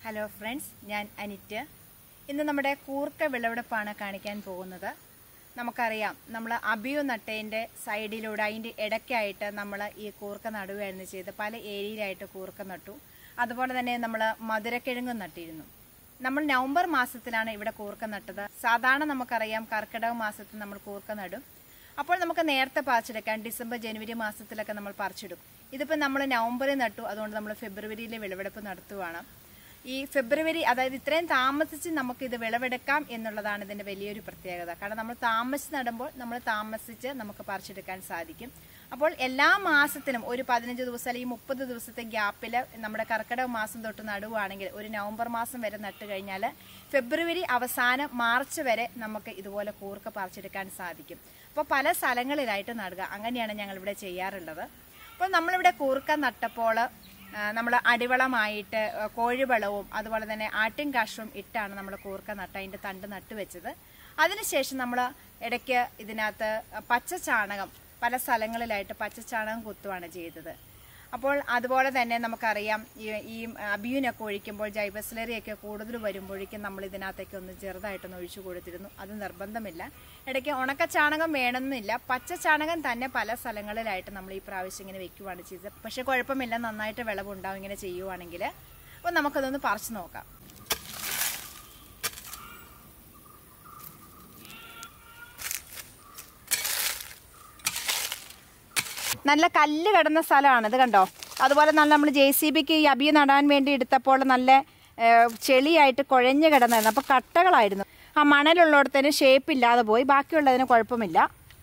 Hello friends, ഞാൻ അനിറ്റ്. ഇന്ന് നമ്മുടെ കൂർക്ക വിളവെടുപ്പാണ് കാണിക്കാൻ പോകുന്നത്. നമുക്കറിയാം, നമ്മൾ അബിയു നട്ടേൻ്റെ സൈഡിലൂടെ അതിൻ്റെ ഇടയ്ക്കായിട്ട് നമ്മൾ ഈ കൂർക്ക നടുകയായിരുന്നു ചെയ്ത്. പല ഏരിയയിലായിട്ട് കൂർക്ക നട്ടു. അതുപോലെ തന്നെ നമ്മൾ മധുരക്കിഴങ്ങും നട്ടിരുന്നു. നമ്മൾ നവംബർ മാസത്തിലാണ് ഇവിടെ കൂർക്ക നട്ടത്. സാധാരണ നമുക്കറിയാം കർക്കിടക മാസത്തിൽ നമ്മൾ കൂർക്ക നടും. അപ്പോൾ നമുക്ക് നേരത്തെ പറിച്ചെടുക്കാം. ഡിസംബർ ജനുവരി മാസത്തിലൊക്കെ നമ്മൾ പറിച്ചെടുക്കും. ഇതിപ്പോൾ നമ്മൾ നവംബറിൽ നട്ടു, അതുകൊണ്ട് നമ്മൾ ഫെബ്രുവരിയിലെ വിളവെടുപ്പ് നടത്തുവാണ്. ഈ ഫെബ്രുവരി, അതായത് ഇത്രയും താമസിച്ച് നമുക്ക് ഇത് വിളവെടുക്കാം എന്നുള്ളതാണ് ഇതിന്റെ വലിയൊരു പ്രത്യേകത. കാരണം നമ്മൾ താമസിച്ച് നടുമ്പോൾ നമുക്ക് പറിച്ചെടുക്കാൻ സാധിക്കും. അപ്പോൾ എല്ലാ മാസത്തിനും ഒരു 15 ദിവസം അല്ലെങ്കിൽ 30 ദിവസത്തെ ഗ്യാപ്പിൽ നമ്മുടെ കർക്കിടക മാസം തൊട്ട് നടുവാണെങ്കിൽ ഒരു നവംബർ മാസം വരെ നട്ട് കഴിഞ്ഞാൽ ഫെബ്രുവരി അവസാനം മാർച്ച് വരെ നമുക്ക് ഇതുപോലെ കൂർക്ക പറിച്ചെടുക്കാൻ സാധിക്കും. അപ്പോൾ പല സ്ഥലങ്ങളിലായിട്ട് നടുക, അങ്ങനെയാണ് ഞങ്ങളിവിടെ ചെയ്യാറുള്ളത്. അപ്പോൾ നമ്മളിവിടെ കൂർക്ക നട്ടപ്പോൾ നമ്മൾ അടിവളമായിട്ട് കോഴിവളവും അതുപോലെ തന്നെ ആട്ടിൻ കാഷ്ടവും ഇട്ടാണ് നമ്മൾ കൂർക്ക നട്ട അതിൻ്റെ തണ്ട് നട്ടുവെച്ചത്. അതിനുശേഷം നമ്മൾ ഇടയ്ക്ക് ഇതിനകത്ത് പച്ചച്ചാണകം, പല സ്ഥലങ്ങളിലായിട്ട് പച്ചച്ചാണകം കുത്തുവാണ് ചെയ്തത്. അപ്പോൾ അതുപോലെ തന്നെ നമുക്കറിയാം, ഈ അബിയൂനൊക്കെ ഒഴിക്കുമ്പോൾ ജൈവസ്ലറിയൊക്കെ കൂടുതൽ വരുമ്പോഴേക്കും നമ്മൾ ഇതിനകത്തേക്ക് ഒന്ന് ചെറുതായിട്ടൊന്ന് ഒഴിച്ചു കൊടുത്തിരുന്നു. അത് നിർബന്ധമില്ല. ഇടയ്ക്ക് ഉണക്കച്ചാണകം വേണമെന്നില്ല, പച്ചച്ചാണകം തന്നെ പല സ്ഥലങ്ങളിലായിട്ട് നമ്മൾ ഈ പ്രാവശ്യം ഇങ്ങനെ വെക്കുവാണ് ചെയ്തത്. പക്ഷെ കുഴപ്പമില്ല, നന്നായിട്ട് വിളവുണ്ടാവും ഇങ്ങനെ ചെയ്യുവാണെങ്കിൽ. അപ്പോൾ നമുക്കതൊന്ന് പറിച്ചു നോക്കാം. നല്ല കല്ല് കിടന്ന സ്ഥലമാണ് ഇത്, കണ്ടോ. അതുപോലെ നല്ല നമ്മൾ JCBക്ക് ഈ അബിയ നടാൻ വേണ്ടി എടുത്തപ്പോൾ നല്ല ചെളിയായിട്ട് കുഴഞ്ഞു കിടന്നായിരുന്നു. അപ്പോൾ കട്ടകളായിരുന്നു. ആ മണലുള്ളിടത്തിന് ഷേപ്പ് ഇല്ലാതെ പോയി, ബാക്കിയുള്ളതിന് കുഴപ്പമില്ല.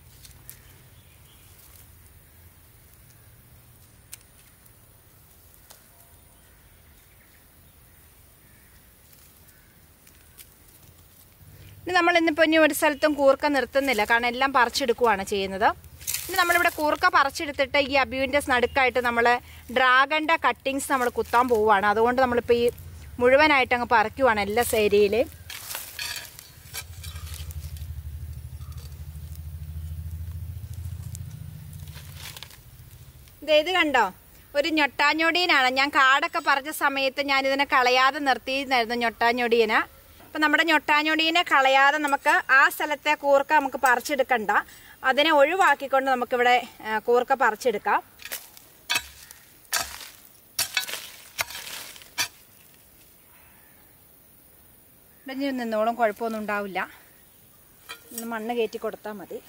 ഇനി ഒരു സ്ഥലത്തും കൂർക്ക നിർത്തുന്നില്ല, കാരണം എല്ലാം പറിച്ചെടുക്കുകയാണ് ചെയ്യുന്നത്. ഇനി നമ്മളിവിടെ കൂർക്ക പറിച്ചെടുത്തിട്ട് ഈ അബിയൂൻ്റെ നടുക്കായിട്ട് നമ്മൾ ഡ്രാഗണിൻ്റെ കട്ടിങ്സ് നമ്മൾ കുത്താൻ പോവുകയാണ്. അതുകൊണ്ട് നമ്മളിപ്പോൾ ഈ മുഴുവനായിട്ട് അങ്ങ് പറിക്കുവാണ് എല്ലാ ഏരിയയിൽ. ഇത് കണ്ടോ, ഒരു ഞൊട്ടാഞ്ഞൊടിയനാണ്. ഞാൻ കാടൊക്കെ പറിച്ച സമയത്ത് ഞാനിതിനെ കളയാതെ നിർത്തിയിരുന്നായിരുന്നു ഞൊട്ടാഞ്ഞൊടിയനെ. അപ്പം നമ്മുടെ ഞൊട്ടാഞ്ഞൊടിയനെ കളയാതെ നമുക്ക് ആ സ്ഥലത്തെ കൂർക്ക നമുക്ക് പറിച്ചെടുക്കണ്ട, അതിനെ ഒഴിവാക്കിക്കൊണ്ട് നമുക്കിവിടെ കൂർക്ക പറിച്ചെടുക്കാം. ഇടഞ്ഞു നിന്നോളം കുഴപ്പമൊന്നും ഉണ്ടാവില്ല. ഒന്ന് മണ്ണ് കയറ്റി കൊടുത്താൽ മതി.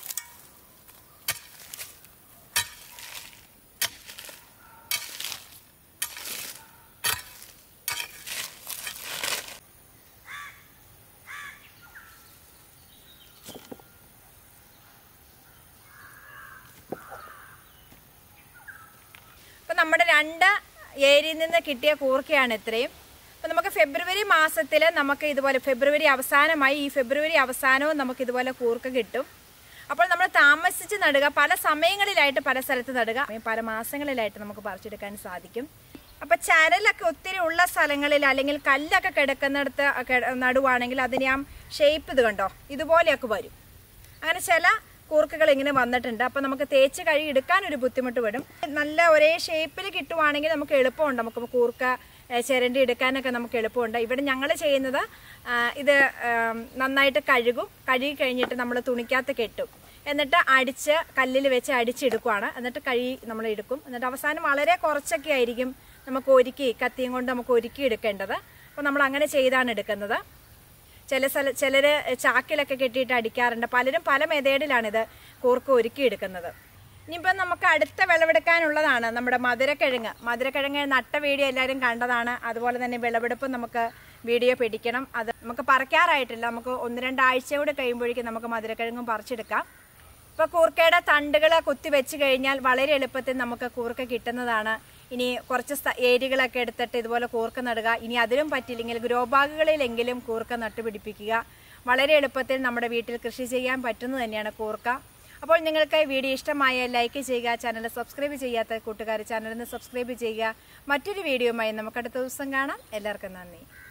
നമ്മുടെ 2 ഏരിയയിൽ നിന്ന് കിട്ടിയ കൂർക്കയാണ് ഇത്രയും. അപ്പം നമുക്ക് ഫെബ്രുവരി മാസത്തിൽ നമുക്ക് ഇതുപോലെ ഫെബ്രുവരി അവസാനമായി, ഈ ഫെബ്രുവരി അവസാനവും നമുക്ക് ഇതുപോലെ കൂർക്ക കിട്ടും. അപ്പോൾ നമ്മൾ താമസിച്ച് നടുക, പല സമയങ്ങളിലായിട്ട് പല സ്ഥലത്ത് നടുക, പല മാസങ്ങളിലായിട്ട് നമുക്ക് പറിച്ചെടുക്കാൻ സാധിക്കും. അപ്പം ചരലൊക്കെ ഒത്തിരി ഉള്ള സ്ഥലങ്ങളിൽ അല്ലെങ്കിൽ കല്ലൊക്കെ കിടക്കുന്നിടത്ത് നടുവാണെങ്കിൽ അതിന് ആ ഷേപ്പ് ഇത് കണ്ടോ, ഇതുപോലെയൊക്കെ വരും. അങ്ങനെ ചില കൂർക്കകൾ ഇങ്ങനെ വന്നിട്ടുണ്ട്. അപ്പം നമുക്ക് തേച്ച് കഴുകി എടുക്കാൻ ഒരു ബുദ്ധിമുട്ട് വരും. നല്ല ഒരേ ഷേപ്പിൽ കിട്ടുവാണെങ്കിൽ നമുക്ക് എളുപ്പമുണ്ട്, നമുക്ക് കൂർക്ക ചിരണ്ടി എടുക്കാനൊക്കെ നമുക്ക് എളുപ്പമുണ്ട്. ഇവിടെ ഞങ്ങൾ ചെയ്യുന്നത് ഇത് നന്നായിട്ട് കഴുകി കഴിഞ്ഞിട്ട് നമ്മൾ തുണിക്കകത്ത് കെട്ടും, എന്നിട്ട് അടിച്ച് കല്ലിൽ വെച്ച് അടിച്ചെടുക്കുവാണ്. എന്നിട്ട് നമ്മൾ എടുക്കും. എന്നിട്ട് അവസാനം വളരെ കുറച്ചൊക്കെ ആയിരിക്കും നമുക്ക് കത്തിയും കൊണ്ട് നമുക്ക് ഒരുക്കി എടുക്കേണ്ടത്. അപ്പോൾ നമ്മൾ അങ്ങനെ ചെയ്താണ് എടുക്കുന്നത്. ചിലർ ചാക്കിലൊക്കെ കെട്ടിയിട്ട് അടിക്കാറുണ്ട്. പലരും പല മെതേഡിലാണിത് കൂർക്ക ഒരുക്കിയെടുക്കുന്നത്. ഇനിയിപ്പം നമുക്ക് അടുത്ത വിളവെടുക്കാനുള്ളതാണ് നമ്മുടെ മധുരക്കിഴങ്ങ് നട്ട വീഡിയോ എല്ലാവരും കണ്ടതാണ്. അതുപോലെ തന്നെ വിളവെടുപ്പ് നമുക്ക് വീഡിയോ പിടിക്കണം. അത് നമുക്ക് പറിക്കാറായിട്ടില്ല, നമുക്ക് 1-2 ആഴ്ച കൂടെ കഴിയുമ്പോഴേക്കും നമുക്ക് മധുരക്കിഴങ്ങും പറിച്ചെടുക്കാം. ഇപ്പോൾ കൂർക്കയുടെ തണ്ടുകൾ കുത്തി വെച്ച് കഴിഞ്ഞാൽ വളരെ എളുപ്പത്തിൽ നമുക്ക് കൂർക്ക കിട്ടുന്നതാണ്. ഇനി കുറച്ച് ഏരിയകളൊക്കെ എടുത്തിട്ട് ഇതുപോലെ കൂർക്ക നടുക. ഇനി അതിലും പറ്റില്ലെങ്കിൽ ഗ്രോ ബാഗുകളിലെങ്കിലും കൂർക്ക നട്ടുപിടിപ്പിക്കുക. വളരെ എളുപ്പത്തിൽ നമ്മുടെ വീട്ടിൽ കൃഷി ചെയ്യാൻ പറ്റുന്നത് തന്നെയാണ് കൂർക്ക. അപ്പോൾ നിങ്ങൾക്ക് വീഡിയോ ഇഷ്ടമായ ലൈക്ക് ചെയ്യുക. ചാനൽ സബ്സ്ക്രൈബ് ചെയ്യാത്ത കൂട്ടുകാർ ചാനലിന് സബ്സ്ക്രൈബ് ചെയ്യുക. മറ്റൊരു വീഡിയോയുമായി നമുക്ക് അടുത്ത ദിവസം കാണാം. എല്ലാവർക്കും നന്ദി.